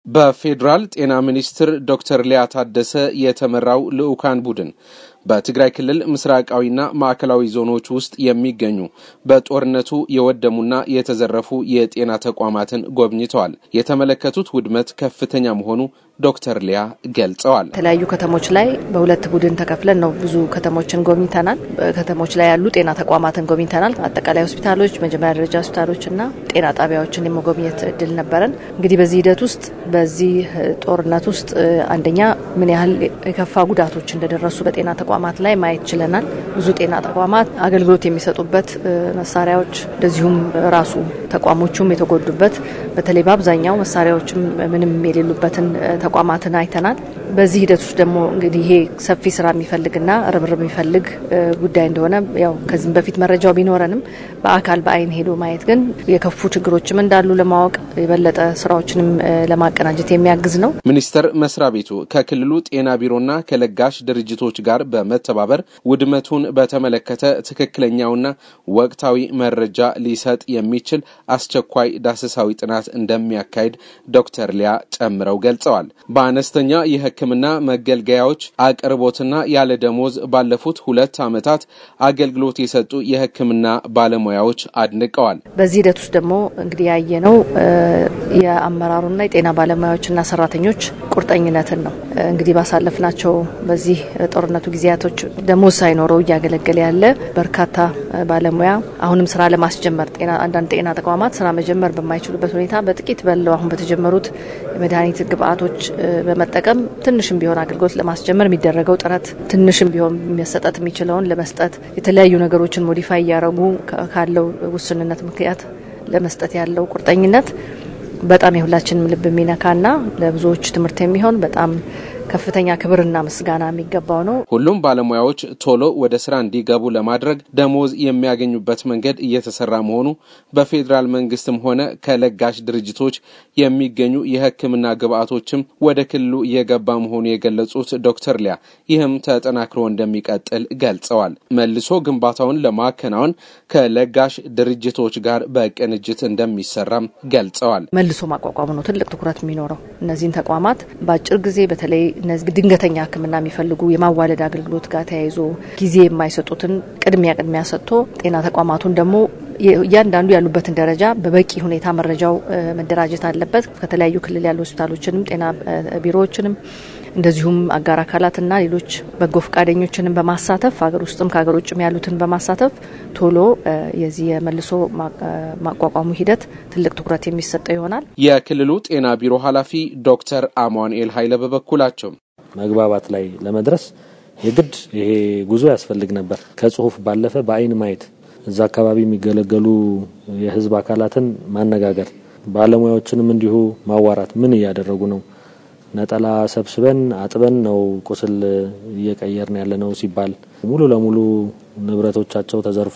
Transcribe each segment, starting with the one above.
በፌደራል ጤና ሚኒስትር ዶክተር ሊያ ታደሰ የተመራው ልኡካን ቡድን በትግራይ ክልል ምስራቃዊና ማዕከላዊ ዞኖች ውስጥ የሚገኙ በጦርነቱ የወደሙና የተዘረፉ የጤና ተቋማትን ጎብኝተዋል። የተመለከቱት ውድመት ከፍተኛ መሆኑ ዶክተር ሊያ ገልጸዋል። ተለያዩ ከተሞች ላይ በሁለት ቡድን ተከፍለን ነው ብዙ ከተሞችን ጎብኝተናል። ከተሞች ላይ ያሉ ጤና ተቋማትን ጎብኝተናል። አጠቃላይ ሆስፒታሎች፣ መጀመሪያ ደረጃ ሆስፒታሎችና ጤና ጣቢያዎችን የመጎብኘት እድል ነበረን። እንግዲህ በዚህ ሂደት ውስጥ በዚህ ጦርነት ውስጥ አንደኛ ምን ያህል የከፋ ጉዳቶች እንደደረሱ በጤና ተቋማት ላይ ማየት ችለናል። ብዙ ጤና ተቋማት አገልግሎት የሚሰጡበት መሳሪያዎች እንደዚሁም ራሱ ተቋሞቹም የተጎዱበት በተለይ በአብዛኛው መሳሪያዎችም ምንም የሌሉበትን ተቋማትን አይተናል። በዚህ ሂደት ውስጥ ደግሞ እንግዲህ ይሄ ሰፊ ስራ የሚፈልግና ርብርብ የሚፈልግ ጉዳይ እንደሆነ ያው ከዚህ በፊት መረጃው ቢኖረንም በአካል በአይን ሄዶ ማየት ግን የከፉ ችግሮችም እንዳሉ ለማወቅ የበለጠ ስራዎችንም ለማቀናጀት የሚያግዝ ነው። ሚኒስተር መስሪያ ቤቱ ከክልሉ ጤና ቢሮና ከለጋሽ ድርጅቶች ጋር በመተባበር ውድመቱን በተመለከተ ትክክለኛውና ወቅታዊ መረጃ ሊሰጥ የሚችል አስቸኳይ ዳሰሳዊ ጥናት እንደሚያካሂድ ዶክተር ሊያ ጨምረው ገልጸዋል። በአነስተኛ የሕክምና መገልገያዎች አቅርቦትና ያለ ደሞዝ ባለፉት 2 ዓመታት አገልግሎት የሰጡ የሕክምና ባለሙያዎች አድንቀዋል። በዚህ ሂደት ውስጥ ደግሞ እንግዲህ ያየነው የአመራሩና የጤና ባለሙያዎችና ሰራተኞች ቁርጠኝነትን ነው። እንግዲህ ባሳለፍናቸው በዚህ ጦርነቱ ጊዜያቶች ደሞዝ ሳይኖረው ያገለገለ ያለ በርካታ ባለሙያ አሁንም ስራ ለማስጀመር አንዳንድ ጤና ተቋማት ስራ መጀመር በማይችሉበት ሁኔታ በጥቂት በለው አሁን በተጀመሩት የመድኃኒት ግብአቶች በመጠቀም ትንሽም ቢሆን አገልግሎት ለማስጀመር የሚደረገው ጥረት ትንሽም ቢሆን መሰጠት የሚችለውን ለመስጠት የተለያዩ ነገሮችን ሞዲፋይ ያደረጉ ካለው ውስንነት ምክንያት ለመስጠት ያለው ቁርጠኝነት በጣም የሁላችንም ልብ የሚነካና ለብዙዎች ትምህርት የሚሆን በጣም ከፍተኛ ክብርና ምስጋና የሚገባው ነው። ሁሉም ባለሙያዎች ቶሎ ወደ ስራ እንዲገቡ ለማድረግ ደሞዝ የሚያገኙበት መንገድ እየተሰራ መሆኑ በፌደራል መንግስትም ሆነ ከለጋሽ ድርጅቶች የሚገኙ የሕክምና ግብአቶችም ወደ ክልሉ እየገባ መሆኑ የገለጹት ዶክተር ሊያ ይህም ተጠናክሮ እንደሚቀጥል ገልጸዋል። መልሶ ግንባታውን ለማከናወን ከለጋሽ ድርጅቶች ጋር በቅንጅት እንደሚሰራም ገልጸዋል። መልሶ ማቋቋም ነው ትልቅ ትኩረት የሚኖረው። እነዚህን ተቋማት በአጭር ጊዜ በተለይ ድንገተኛ ሕክምና የሚፈልጉ የማዋለድ አገልግሎት ጋር ተያይዞ ጊዜ የማይሰጡትን ቅድሚያ ሰጥቶ ጤና ተቋማቱን ደግሞ እያንዳንዱ ያሉበትን ደረጃ በበቂ ሁኔታ መረጃው መደራጀት አለበት። ከተለያዩ ክልል ያሉ ሆስፒታሎችንም ጤና ቢሮዎችንም እንደዚሁም አጋር አካላትና ሌሎች በጎ ፈቃደኞችንም በማሳተፍ ሀገር ውስጥም ከሀገር ውጭም ያሉትን በማሳተፍ ቶሎ የዚህ የመልሶ ማቋቋሙ ሂደት ትልቅ ትኩረት የሚሰጠው ይሆናል። የክልሉ ጤና ቢሮ ኃላፊ ዶክተር አማኑኤል ኃይለ በበኩላቸው መግባባት ላይ ለመድረስ የግድ ይሄ ጉዞ ያስፈልግ ነበር። ከጽሁፍ ባለፈ በአይን ማየት እዛ አካባቢ የሚገለገሉ የህዝብ አካላትን ማነጋገር ባለሙያዎችንም እንዲሁ ማዋራት ምን ያደረጉ ነው ነጠላ ሰብስበን አጥበን ነው ቁስል እየቀየርን ያለነው ሲባል ሙሉ ለሙሉ ንብረቶቻቸው ተዘርፎ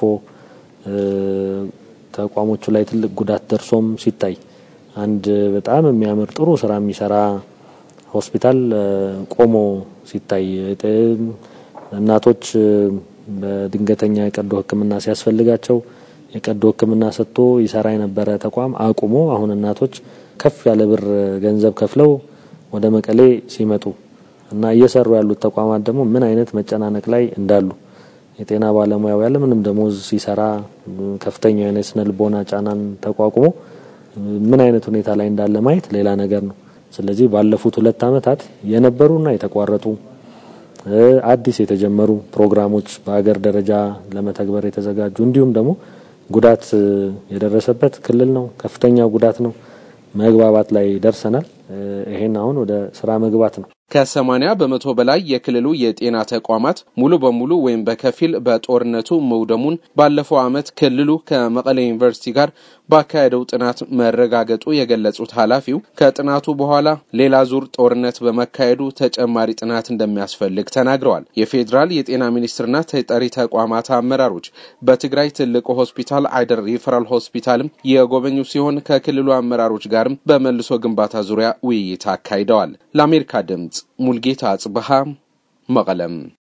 ተቋሞቹ ላይ ትልቅ ጉዳት ደርሶም ሲታይ አንድ በጣም የሚያምር ጥሩ ስራ የሚሰራ ሆስፒታል ቆሞ ሲታይ እናቶች በድንገተኛ የቀዶ ሕክምና ሲያስፈልጋቸው የቀዶ ሕክምና ሰጥቶ ይሰራ የነበረ ተቋም አቁሞ አሁን እናቶች ከፍ ያለ ብር ገንዘብ ከፍለው ወደ መቀሌ ሲመጡ እና እየሰሩ ያሉት ተቋማት ደግሞ ምን አይነት መጨናነቅ ላይ እንዳሉ የጤና ባለሙያው ያለ ምንም ደሞዝ ሲሰራ ከፍተኛ የሆነ ስነልቦና ጫናን ተቋቁሞ ምን አይነት ሁኔታ ላይ እንዳለ ማየት ሌላ ነገር ነው። ስለዚህ ባለፉት 2 ዓመታት የነበሩና የተቋረጡ አዲስ የተጀመሩ ፕሮግራሞች በአገር ደረጃ ለመተግበር የተዘጋጁ እንዲሁም ደግሞ ጉዳት የደረሰበት ክልል ነው ከፍተኛ ጉዳት ነው መግባባት ላይ ደርሰናል። ይሄን አሁን ወደ ስራ መግባት ነው። ከ80% በላይ የክልሉ የጤና ተቋማት ሙሉ በሙሉ ወይም በከፊል በጦርነቱ መውደሙን ባለፈው ዓመት ክልሉ ከመቀሌ ዩኒቨርሲቲ ጋር ባካሄደው ጥናት መረጋገጡ የገለጹት ኃላፊው ከጥናቱ በኋላ ሌላ ዙር ጦርነት በመካሄዱ ተጨማሪ ጥናት እንደሚያስፈልግ ተናግረዋል። የፌደራል የጤና ሚኒስትርና ተጠሪ ተቋማት አመራሮች በትግራይ ትልቁ ሆስፒታል አይደር ሪፈራል ሆስፒታልም የጎበኙ ሲሆን ከክልሉ አመራሮች ጋርም በመልሶ ግንባታ ዙሪያ ውይይት አካሂደዋል። ለአሜሪካ ድምጽ ሙልጌታ አጽብሃ መቀለም